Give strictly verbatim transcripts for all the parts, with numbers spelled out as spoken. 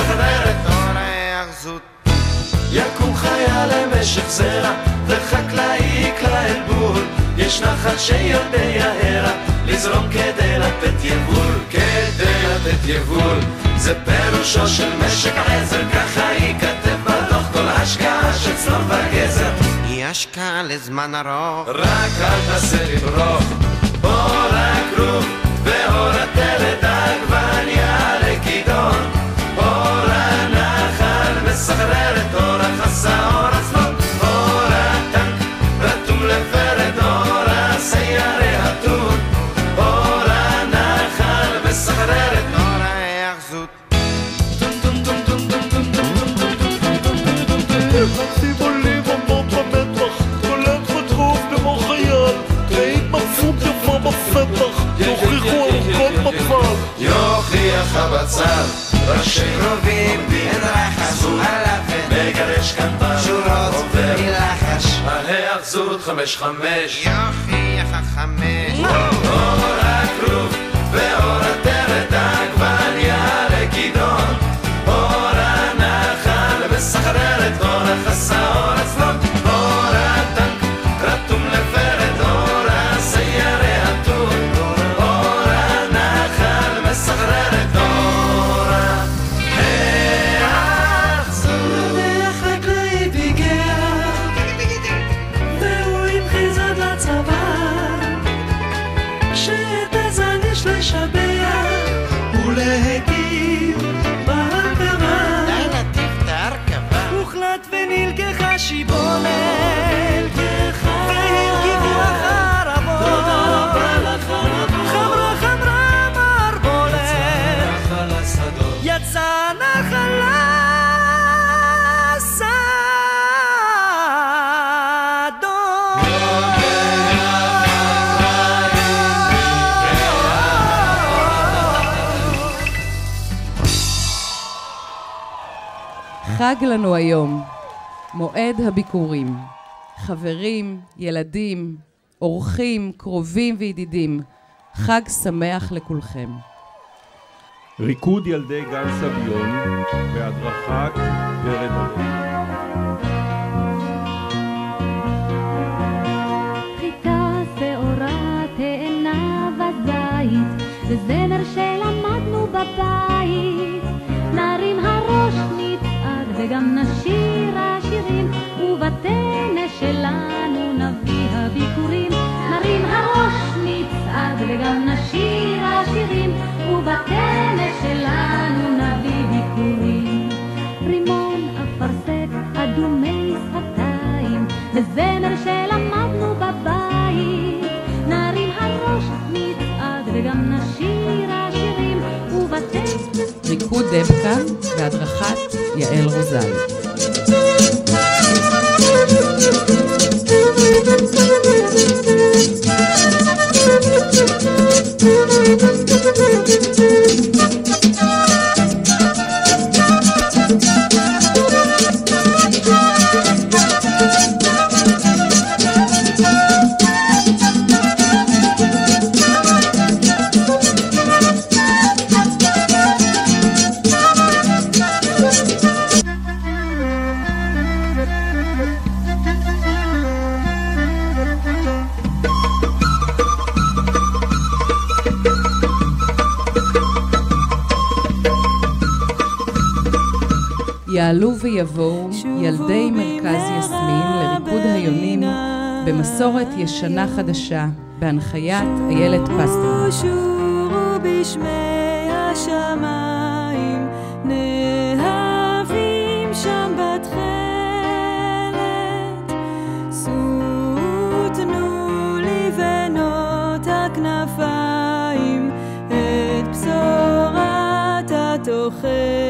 מסחררת אור ההאחזות. יקום חיה למשך זרע וחקלאי יקרא אל בול, יש נחל שיודע הרע לזרום כדי לתת יבול, כדי לתת יבול. זה פירושו של משק עזר, ככה ייכתב בדוח. כל השקעה של צלום וגזר היא השקעה לזמן ארוך. רק אל תעשה לברוך, אור הכרוב ואור התלת עגבניה לכידון, אור הנחל מסחררת אור החסה אור הצלון, אור הטנק רתום לפרד אור הסיירי התון, אור הנחל מסחררת אור ההאחזות. נכנסים עולים עמות במטח, קולט חטרוף כמו חייל, תראית מבסוט יפה בפתח, יוכיחו ארוכות מפל. יוכיח הבצל, ראשי רובים בין רחסו עליו, מגרש כאן בשורות מלחש, ההאחזות חמש חמש. יוכיח החמש, אור הכרוב ואור התרת עגבניה לכידון, אור הנחל מסחררת אור החסה אור הצלון, אור הטנק רתום לפרד אור הסיירי התון, אור הנחל מסחררת אור ההאחזות. והחקלאי ביגע והוא המחיז עד לצבא שאת הזן יש לשבח ולהקים בהרכבה. די לטיף את ההרכבה. הוחלט ונלקחה שיבולת והרכיבו החרבות. תודה רבה לחרבות. חמרה חמרה מערבולת יצא נחלה שדות. חג לנו היום, מועד הביקורים. חברים, ילדים, אורחים, קרובים וידידים, חג שמח לכולכם. ריקוד ילדי גן סביון בהדרכת ורד הראל. חיטה שעורה תאנה וזית וזמר שלמדנו בבית, נרים הראש נצעד וגם נשיר השירים ובטנא שלנו נביא הביקורים. נרים הראש נצעד וגם נשיר השירים ובטנא שלנו נביא ביקורים. רימון אפרסק אדומי שפתיים וזמר שלמדנו בבית, נרים הראש נצעד וגם נשיר השירים ובטנא. ריקוד דבקה והדרכת יעל רוזל. יעלו ויבואו ילדי מרכז יסמין לריקוד היונים במסורת ישנה חדשה בהנחיית איילת פסטרנק. שורו בשמי השמיים נהבים שם בתכלת, שאו תנו לי בנות הכנפיים את בשורת התוחלת.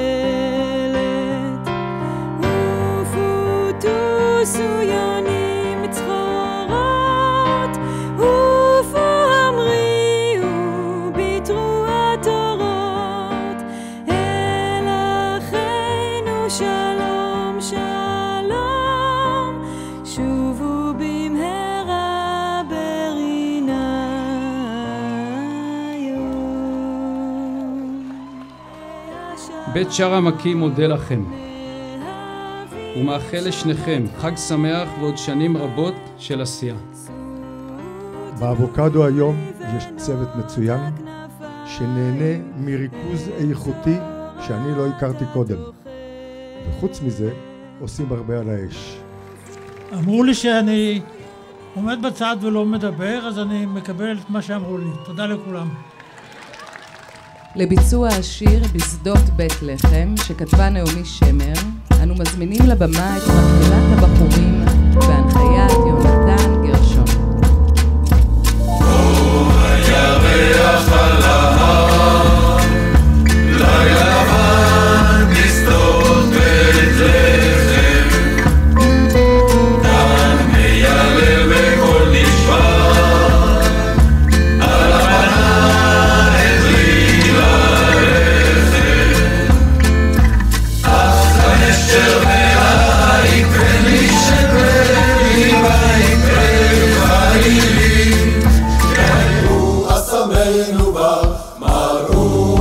ופוטוסו יונים צחורות, ופו המריאו ביטרו התורות, אל אחינו שלום שלום, שובו במהרה ברינה יום. בית שער המקים מודה לכם ומאחל לשניכם חג שמח ועוד שנים רבות של עשייה. באבוקדו היום יש צוות מצוין שנהנה מריכוז איכותי שאני לא הכרתי קודם, וחוץ מזה עושים הרבה על האש. אמרו לי שאני עומד בצד ולא מדבר, אז אני מקבל את מה שאמרו לי. תודה לכולם. לביצוע השיר בשדות בית לחם שכתבה נעמי שמר, אנו מזמינים לבמה את מקהלת הבחורים בהנחיית יונתן גרשון. הירח על ההר, לילה לבן בשדות בית לחם, דן מיילל בקול נשבר, על הבנה הדליק לרחם, אך הנשר והיקרן לי שבלי ויקרן חיילי, יראו אסמנו בה, מראו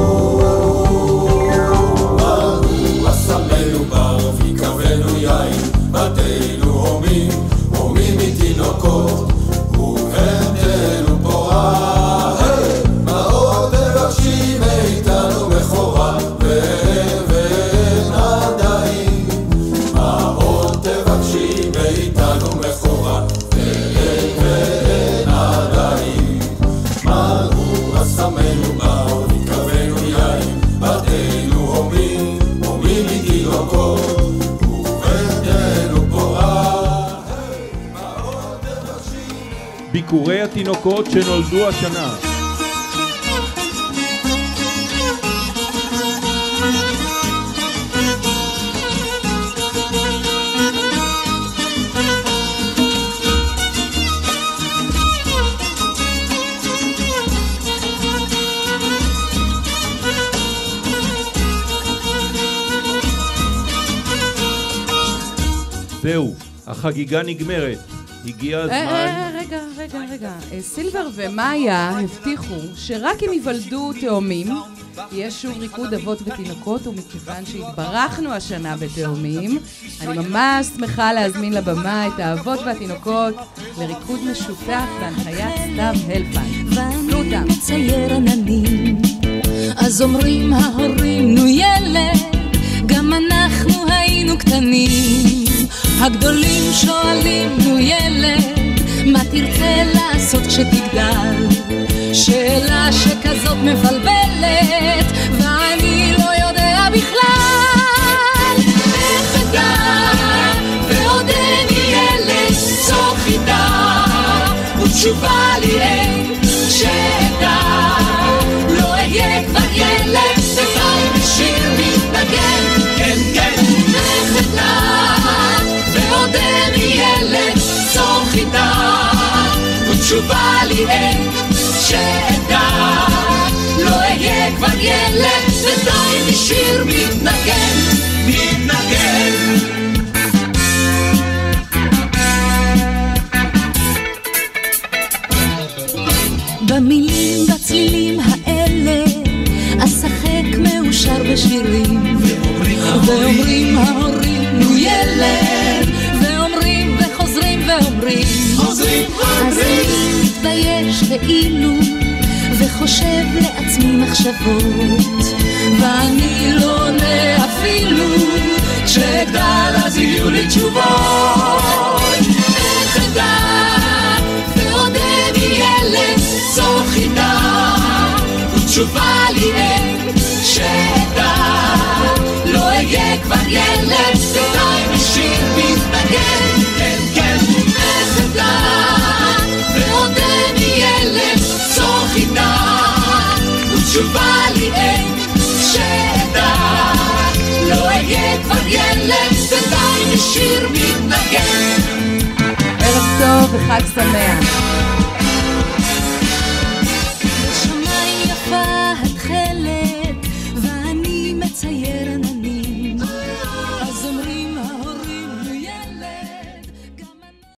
מראו אסמנו בה, ויקבנו יין, בתינו הומים, הומים מתינוקות, ובהמתנו פורה, מה עוד תבקשי מאיתנו בכורה, ואבן עדיים, מה עוד תבקשי מאיתנו בכורה, ואבן עדיים, מלאו אסמנו בה, ויקבנו יין, בתינו הומים, הומים מתינוקות, ובהמתנו פורה, מה עוד תבקשי. ביקורי התינוקות שנולדו השנה. זהו, החגיגה נגמרת. הגיע הזמן... רגע, רגע, רגע. סילבר ומאיה הבטיחו שרק אם ייוולדו תאומים, יהיה שוב ריקוד אבות ותינוקות, ומכיוון שהתברכנו השנה בתאומים, אני ממש שמחה להזמין לבמה את האבות והתינוקות לריקוד משותף בהנחיית סתיו הלפן. ואני מצייר עננים, אז אומרים ההורים, נו ילד, גם אנחנו היינו קטנים. הגדולים שואלים, נו ילד, מה תרצה לעשות כשתגדל? שאלה שכזאת מבלבלת, ואני לא יודע בכלל. איך אדע, ועוד אין ילד, זו חידה, ותשובה לי אין, שאדע, לא אהיה כבר ילד, ודי בשיר מתנגן, כן כן. איך אדע, ועוד אין ילד, זו חידה, ותשובה לי אין, שאדע, לא אהיה כבר ילד, ודי בשיר מתנגן, מתנגן. במילים, בצלילים האלה, אשחק מאושר בשירים, ואומרים ההורים, נו ילד, ואומרים וחוזרים ואומרים, חוזרים ואומרים. אז אני מתבייש כאילו, וחושב לעצמי מחשבות, ואני לא עונה אפילו, כשאגדל אז יהיו לי תשובות. איך אדע, ועוד אין ילד, זו חידה, ותשובה לי אין, שאדע, לא אהיה כבר ילד, ודי בשיר מתנגן, כן כן. איך אדע, ועוד אין ילד, זו חידה, ותשובה לי אין, שאדע, לא אהיה כבר ילד, ודי בשיר מתנגן. ערב טוב וחג שמח.